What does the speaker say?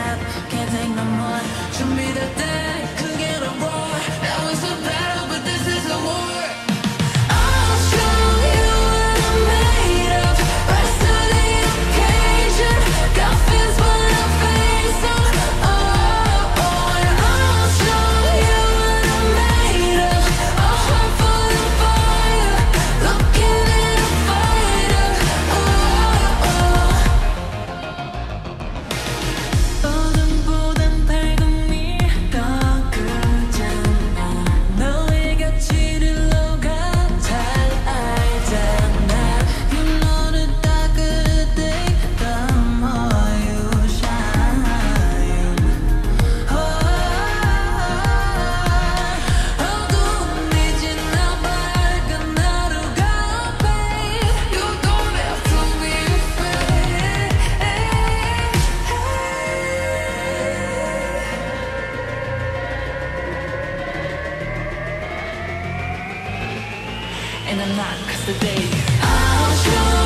step, can't take no more. Show me the day, could get a roar. Now it's a battle, but this is a war. I'll show you what I'm made of. Rise to the occasion. Got fears when I face them. Oh, and I'll show you what I'm made of. A heart full of fire, looking at a fighter. 보던 밝음이 더 크잖아. 너의 가치를 너가 잘 알잖아. You know the darker the day, the more you shine. 어두운 이지나 밝은 하루가 babe. You don't have to be afraid. And I'm not 'cause today I'll show